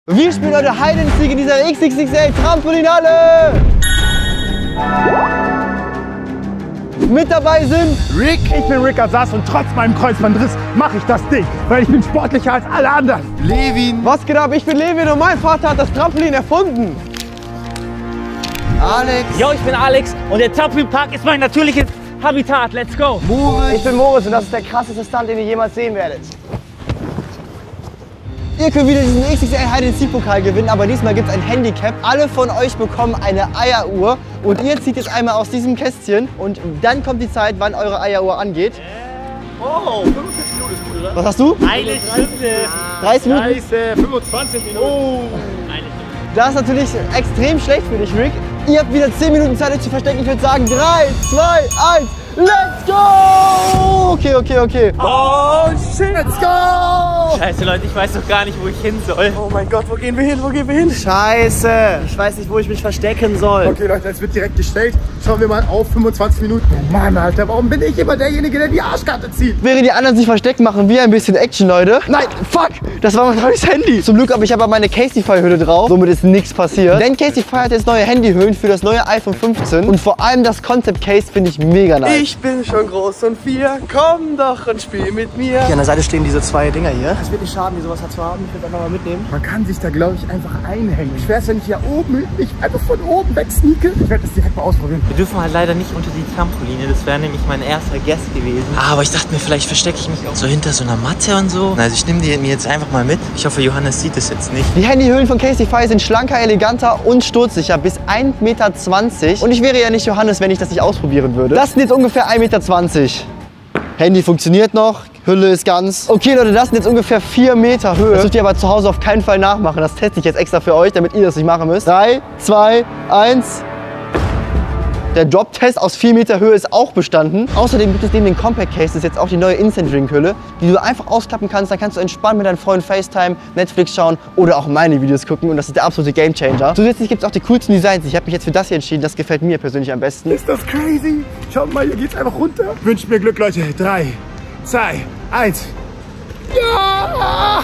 Wir spielen heute Hide and Seek in dieser XXXL Trampolinhalle. Mit dabei sind Rick. Ich bin Rick Asas und trotz meinem Kreuzbandriss mache ich das Ding, weil ich bin sportlicher als alle anderen. Levin. Was geht ab? Ich bin Levin und mein Vater hat das Trampolin erfunden. Alex. Yo, ich bin Alex und der Trampolinpark ist mein natürliches Habitat. Let's go. Moritz. Ich bin Moritz und das ist der krasseste Stunt, den ihr jemals sehen werdet. Ihr könnt wieder diesen XXL Hide and Seek Pokal gewinnen, aber diesmal gibt es ein Handicap. Alle von euch bekommen eine Eieruhr und ihr zieht jetzt einmal aus diesem Kästchen und dann kommt die Zeit, wann eure Eieruhr angeht. Oh, 45 Minuten ist gut, oder? Was hast du? Eine Stunde. 30 Minuten? 25 Minuten. Oh. Eine Stunde. Das ist natürlich extrem schlecht für dich, Rick. Ihr habt wieder 10 Minuten Zeit, euch zu verstecken. Ich würde sagen 3, 2, 1, let's go! Okay. Oh shit, let's go! Scheiße, Leute, ich weiß doch gar nicht, wo ich hin soll. Oh mein Gott, wo gehen wir hin? Scheiße, ich weiß nicht, wo ich mich verstecken soll. Okay Leute, es wird direkt gestellt. Schauen wir mal auf 25 Minuten. Oh Mann, Alter, warum bin ich immer derjenige, der die Arschkarte zieht? Während die anderen sich verstecken, machen wir ein bisschen Action, Leute. Nein, fuck, das war mein neues Handy. Zum Glück habe ich aber meine Castify-Hülle drauf, somit ist nichts passiert. Denn Castify hat jetzt neue Handyhüllen für das neue iPhone 15 und vor allem das Concept Case finde ich mega nice. Ich bin schon groß und 4, komm doch und spiel mit mir. Hier an der Seite stehen diese zwei Dinger hier. Es wird nicht schaden, die sowas hat zu haben. Ich will einfach mal mitnehmen. Man kann sich da, glaube ich, einfach einhängen. Ich wär's, wenn ich hier oben, ich einfach von oben wegsneake. Ich werde das direkt mal ausprobieren. Wir dürfen halt leider nicht unter die Trampoline. Das wäre nämlich mein erster Guest gewesen. Aber ich dachte mir, vielleicht verstecke ich mich auch so hinter so einer Matte und so. Also ich nehme die mir jetzt einfach mal mit. Ich hoffe, Johannes sieht das jetzt nicht. Die Handyhüllen von Castify sind schlanker, eleganter und sturzsicher bis 1,20 Meter. Und ich wäre ja nicht Johannes, wenn ich das nicht ausprobieren würde. Das sind jetzt ungefähr 1,20 Meter. Handy funktioniert noch, Hülle ist ganz. Okay Leute, das sind jetzt ungefähr 4 Meter Höhe. Das dürft ihr aber zu Hause auf keinen Fall nachmachen. Das teste ich jetzt extra für euch, damit ihr das nicht machen müsst. 3, 2, 1. Der Drop-Test aus 4 Meter Höhe ist auch bestanden. Außerdem gibt es neben den Compact Cases jetzt auch die neue Instant Drink Hülle, die du einfach ausklappen kannst. Dann kannst du entspannt mit deinen Freunden FaceTime, Netflix schauen oder auch meine Videos gucken. Und das ist der absolute Gamechanger. Zusätzlich gibt es auch die coolsten Designs. Ich habe mich jetzt für das hier entschieden. Das gefällt mir persönlich am besten. Ist das crazy? Schaut mal, hier geht's einfach runter. Wünscht mir Glück, Leute. 3, 2, 1. Ja!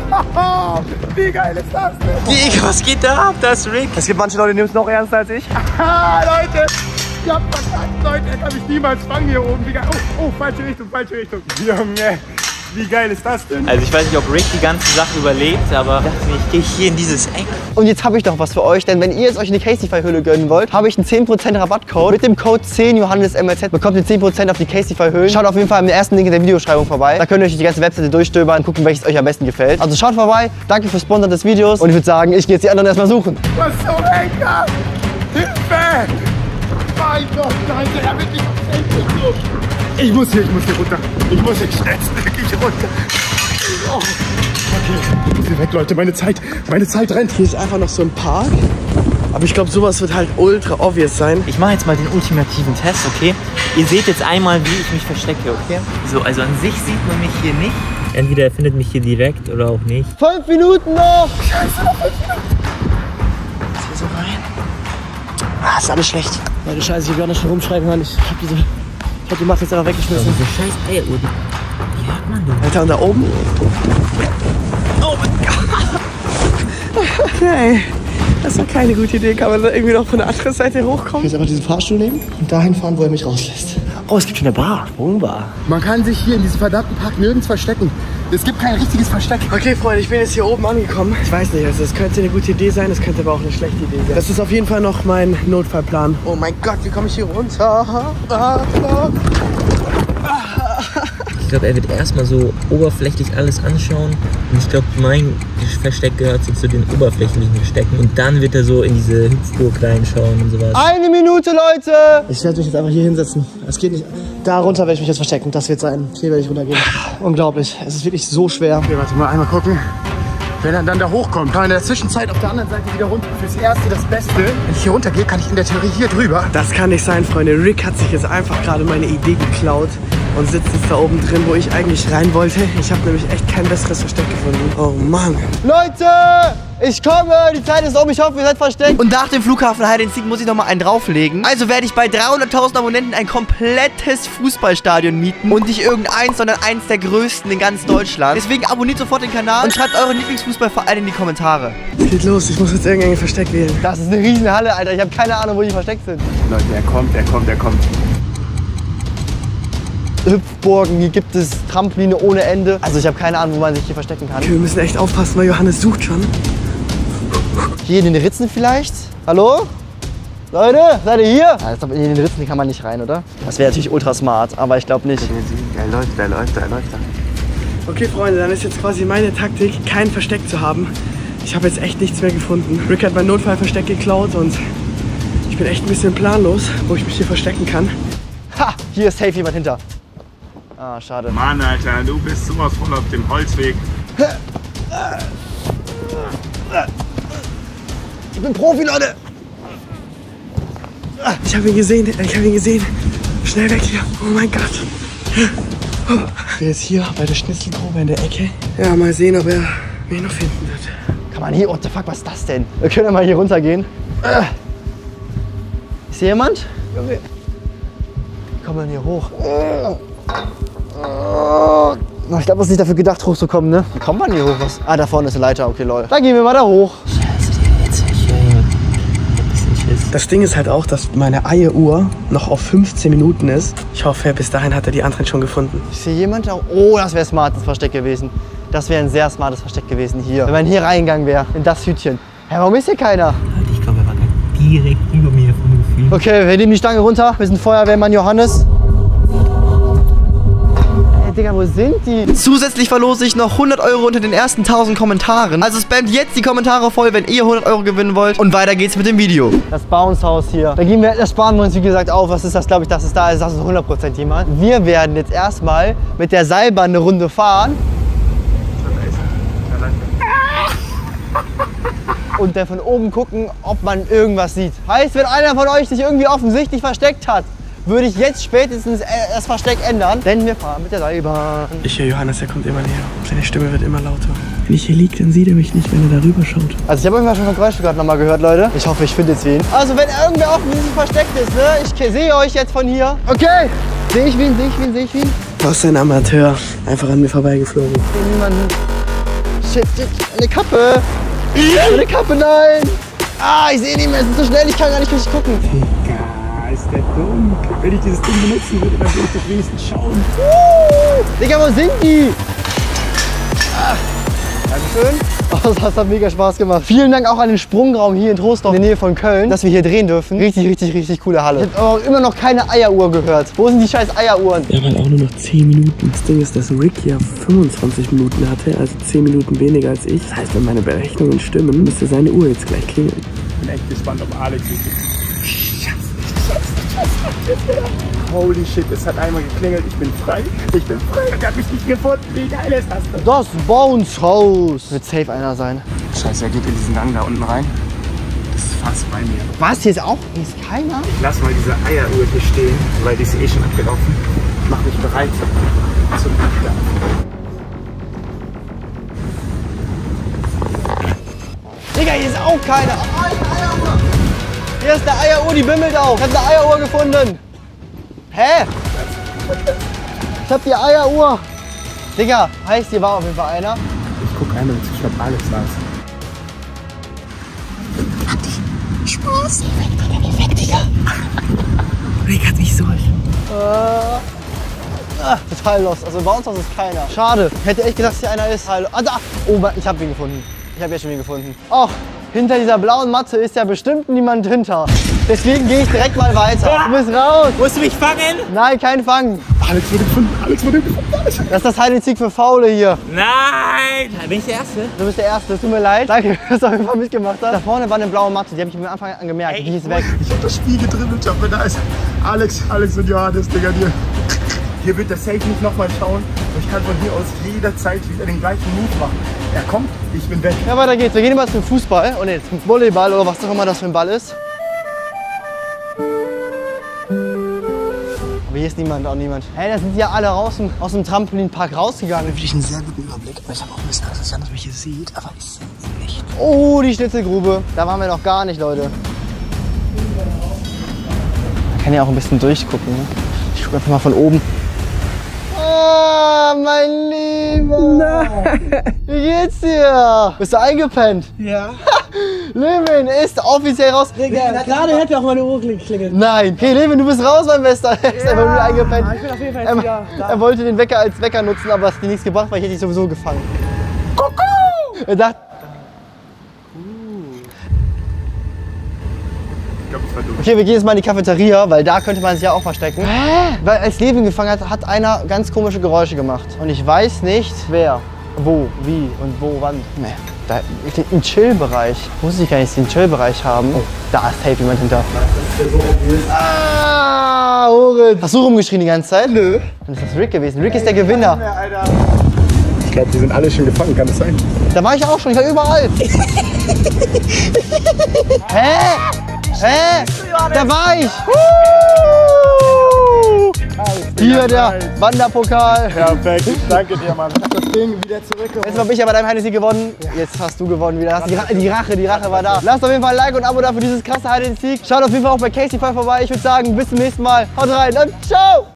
Wie geil ist das denn? Digga, was geht da ab? Das ist Rick. Es gibt manche Leute, die nehmen es noch ernster als ich. Ah, Leute! Ich hab verstanden, Leute. Er kann mich niemals fangen hier oben. Wie geil. Oh, falsche Richtung. Junge, wie geil ist das denn? Also ich weiß nicht, ob Rick die ganze Sache überlebt, aber ich dachte mir, ich gehe hier in dieses Eck. Und jetzt habe ich noch was für euch, denn wenn ihr jetzt euch eine Castify-Hülle gönnen wollt, habe ich einen 10% Rabattcode. Mit dem Code 10JohannesMLZ bekommt ihr 10% auf die Castify-Hüllen. Schaut auf jeden Fall am ersten Link in der Videobeschreibung vorbei. Da könnt ihr euch die ganze Webseite durchstöbern und gucken, welches euch am besten gefällt. Also schaut vorbei, danke fürs Sponsern des Videos und ich würde sagen, ich gehe jetzt die anderen erstmal suchen. Was so lecker! Hilfe! Mein Gott, Leute, er wird nicht so. Ich muss hier runter. Ich muss hier schnellstmöglich runter. Oh. Okay, ich muss hier weg, Leute. Meine Zeit rennt. Hier ist einfach noch so ein Park. Aber ich glaube, sowas wird halt ultra obvious sein. Ich mache jetzt mal den ultimativen Test, okay? Ihr seht jetzt einmal, wie ich mich verstecke, okay? So, also an sich sieht man mich hier nicht. Entweder er findet mich hier direkt oder auch nicht. 5 Minuten noch! Scheiße, noch 5 Minuten. Jetzt hier so rein. Ah, ist alles schlecht. Leute, scheiße, ich will auch nicht schon rumschreiben hören. Ich hab die Matte jetzt einfach weggeschmissen. Diese scheiß Eieruhr, die hört man doch. Alter, und da oben? Oh mein Gott. Okay. Das war keine gute Idee. Kann man da irgendwie noch von der anderen Seite hochkommen? Jetzt einfach diesen Fahrstuhl nehmen und dahin fahren, wo er mich rauslässt. Oh, es gibt schon eine Bar. Wohnbar. Man kann sich hier in diesem verdammten Park nirgends verstecken. Es gibt kein richtiges Versteck. Okay, Freunde, ich bin jetzt hier oben angekommen. Ich weiß nicht, also das könnte eine gute Idee sein, das könnte aber auch eine schlechte Idee sein. Das ist auf jeden Fall noch mein Notfallplan. Oh mein Gott, wie komme ich hier runter? Ich glaube, er wird erstmal so oberflächlich alles anschauen. Und ich glaube, mein Versteck gehört so zu den oberflächlichen Verstecken. Und dann wird er so in diese Hüpfburg reinschauen und sowas. 1 Minute, Leute! Ich werde mich jetzt einfach hier hinsetzen. Das geht nicht. Da runter werde ich mich jetzt verstecken. Das wird sein. Hier werde ich runtergehen. Unglaublich. Es ist wirklich so schwer. Okay, warte mal, einmal gucken. Wenn er dann da hochkommt, kann er in der Zwischenzeit auf der anderen Seite wieder runter. Fürs Erste das Beste. Wenn ich hier runtergehe, kann ich in der Theorie hier drüber. Das kann nicht sein, Freunde. Rick hat sich jetzt einfach gerade meine Idee geklaut und sitzt jetzt da oben drin, wo ich eigentlich rein wollte. Ich habe nämlich echt kein besseres Versteck gefunden. Oh Mann. Leute, Ich komme, die Zeit ist um, ich hoffe, ihr seid versteckt. Und nach dem Flughafen Hide and Seek muss ich nochmal einen drauflegen. Also werde ich bei 300.000 Abonnenten ein komplettes Fußballstadion mieten. Und nicht irgendeins, sondern eins der größten in ganz Deutschland. Deswegen abonniert sofort den Kanal und schreibt euren Lieblingsfußballverein in die Kommentare. Es geht los, ich muss jetzt irgendein Versteck wählen. Das ist eine riesen Halle, Alter. Ich habe keine Ahnung, wo die versteckt sind. Leute, er kommt. Hüpfburgen, hier gibt es Trampoline ohne Ende. Also ich habe keine Ahnung, wo man sich hier verstecken kann. Okay, wir müssen echt aufpassen, weil Johannes sucht schon. Hier in den Ritzen vielleicht? Hallo? Leute, seid ihr hier? Ja, ich glaube, in den Ritzen kann man nicht rein, oder? Das wäre natürlich ultra smart, aber ich glaube nicht. Der läuft da. Okay, Freunde, dann ist jetzt quasi meine Taktik, kein Versteck zu haben. Ich habe jetzt echt nichts mehr gefunden. Rick hat mein Notfallversteck geklaut und ich bin echt ein bisschen planlos, wo ich mich hier verstecken kann. Ha, hier ist safe jemand hinter. Ah, schade. Mann, Alter, du bist sowas von auf dem Holzweg. Ich bin Profi, Leute. Ich habe ihn gesehen, Schnell weg hier. Oh mein Gott. Ich bin jetzt hier bei der Schnitzelgrube in der Ecke. Ja, mal sehen, ob er mich noch finden wird. Kann man hier, what the fuck, was ist das denn? Wir können ja mal hier runtergehen. Ist hier jemand? Junge. Wie kommt man hier hoch? Ich glaube, es ist nicht dafür gedacht, hochzukommen, ne? Wie kommt man hier hoch? Was? Ah, da vorne ist eine Leiter. Okay, lol. Dann gehen wir mal da hoch. Das Ding ist halt auch, dass meine Eieruhr noch auf 15 Minuten ist. Ich hoffe, bis dahin hat er die anderen schon gefunden. Ich sehe jemanden da. Oh, das wäre smartes Versteck gewesen. Das wäre ein sehr smartes Versteck gewesen hier. Wenn man hier reingegangen wäre, in das Hütchen. Hä, warum ist hier keiner? Ich glaube, er war direkt über mir vom Gefühl. Okay, wir nehmen die Stange runter. Wir sind Feuerwehrmann Johannes. Digga, wo sind die? Zusätzlich verlose ich noch 100 € unter den ersten 1000 Kommentaren. Also spamt jetzt die Kommentare voll, wenn ihr 100 € gewinnen wollt. Und weiter geht's mit dem Video. Das Bounce-Haus hier. Das sparen wir uns, wie gesagt, auf. Was ist das, glaube ich, das ist da. Das ist 100% jemand. Wir werden jetzt erstmal mit der Seilbahn eine Runde fahren. Und dann von oben gucken, ob man irgendwas sieht. Heißt, wenn einer von euch sich irgendwie offensichtlich versteckt hat, würde ich jetzt spätestens das Versteck ändern, denn wir fahren mit der Seilbahn. Ich höre Johannes, er kommt immer näher. Seine Stimme wird immer lauter. Wenn ich hier liege, dann sieht er mich nicht, wenn er darüber schaut. Also ich habe irgendwann schon von Geräusche gerade nochmal gehört, Leute. Ich hoffe, ich finde jetzt wen. Also wenn irgendwer offensichtlich versteckt ist, ne? Ich sehe euch jetzt von hier. Okay. Sehe ich wen? Was ein Amateur. Einfach an mir vorbeigeflogen. Ich sehe niemanden. Shit. Eine Kappe. Eine Kappe, nein. Ah, ich sehe nicht mehr. Es ist so schnell, ich kann gar nicht richtig gucken. Ist der dumm. Wenn ich dieses Ding benutzen würde, dann würde ich das wenigstens schauen. Digga, wo sind die? Dankeschön. Oh, das hat mega Spaß gemacht. Vielen Dank auch an den Sprungraum hier in Troisdorf in der Nähe von Köln, dass wir hier drehen dürfen. Richtig coole Halle. Ich habe auch immer noch keine Eieruhr gehört. Wo sind die scheiß Eieruhren? Wir haben halt auch nur noch 10 Minuten. Das Ding ist, dass Rick ja 25 Minuten hatte, also 10 Minuten weniger als ich. Das heißt, wenn meine Berechnungen stimmen, müsste seine Uhr jetzt gleich klingeln. Ich bin echt gespannt, ob Alex ist. Holy shit, es hat einmal geklingelt, ich bin frei. Er hat mich nicht gefunden. Wie geil ist das denn? Das Bounce-Haus. Wird safe einer sein. Scheiße, er geht in diesen Gang da unten rein. Das ist fast bei mir. Was? Hier ist auch? Hier ist keiner? Ich lass mal diese Eieruhr hier stehen, weil die ist eh schon abgelaufen. Mach mich bereit zum Abgang. Digga, hier ist auch keiner. Oh, die Eieruhr. Hier ist eine Eieruhr, die bimmelt auch. Ich hab eine Eieruhr gefunden. Hä? Ich hab die Eieruhr. Digga, heißt, hier war auf jeden Fall einer. Ich guck einmal, ich glaube, Alex war es. Spaß. Weg, Digga. Rick hat mich so. Total lost. Also bei uns aus ist keiner. Schade. Ich hätte echt gedacht, dass hier einer ist. Ah, da. Oh, ich hab ihn gefunden. Ich habe ja schon wen gefunden. Och, hinter dieser blauen Matte ist ja bestimmt niemand hinter. Deswegen gehe ich direkt mal weiter. Du bist raus. Musst du mich fangen? Nein, kein Fangen. Alex wurde gefunden. Das ist das Hide and Seek für Faule hier. Nein! Bin ich der Erste? Du bist der Erste. Es tut mir leid. Danke, dass du auf jeden Fall mitgemacht hast. Da vorne war eine blaue Matte. Die habe ich mir am Anfang an gemerkt. Die ist weg. Ich hab das Spiegel drin und ich da ist Alex und Johannes, Digga, dir. Hier wird der Safe nicht nochmal schauen. Und ich kann von hier aus jederzeit wieder den gleichen Move machen. Er kommt, ich bin weg. Ja, weiter geht's. Wir gehen jetzt zum Fußball und jetzt zum Volleyball oder was auch immer das für ein Ball ist. Aber hier ist niemand, auch niemand. Hey, da sind die ja alle aus dem Trampolinpark rausgegangen. Da habe ich einen sehr guten Überblick. Aber ich habe auch ein bisschen Angst, dass Janis mich hier sieht. Aber ist nicht. Oh, die Schnitzelgrube. Da waren wir noch gar nicht, Leute. Man kann ja auch ein bisschen durchgucken. Ne? Ich gucke einfach mal von oben. Ah, mein Lieber. Nein. Wie geht's dir? Bist du eingepennt? Ja. Levin ist offiziell raus. Digga, gerade hätte auch meine Uhr geklingelt. Nein. Okay, Levin, du bist raus, mein Bester. Er ist einfach nur eingepennt. Ich bin auf jeden Fall jetzt wieder da. Er wollte den Wecker als Wecker nutzen, aber es hat dir nichts gebracht, weil ich hätte dich sowieso gefangen. Kuckuck! Er dachte... Okay, wir gehen jetzt mal in die Cafeteria, weil da könnte man sich ja auch verstecken. Weil als Levin gefangen hat, hat einer ganz komische Geräusche gemacht. Und ich weiß nicht, wer, wo, wie und wo, wann. Nee, da im Chill-Bereich. Wusste ich gar nicht, dass sie einen Chill-Bereich haben. Oh, da ist safe jemand hinter. Ah, Moritz. Hast du rumgeschrien die ganze Zeit? Nö. Dann ist das Rick gewesen. Rick ist der Gewinner. Ich glaube, die sind alle schon gefangen, kann das sein? Da war ich auch schon, ich war überall. Hä? Hä? Da war ich! Hier der Wanderpokal. Perfekt, danke dir, Mann. Das Ding wieder zurück. Jetzt habe ich aber dein Hide-and-Seek gewonnen. Jetzt hast du gewonnen wieder. Die Rache war da. Lasst auf jeden Fall ein Like und ein Abo da für dieses krasse Hide-and-Seek. Schaut auf jeden Fall auch bei Casey vorbei. Ich würde sagen, bis zum nächsten Mal. Haut rein und ciao!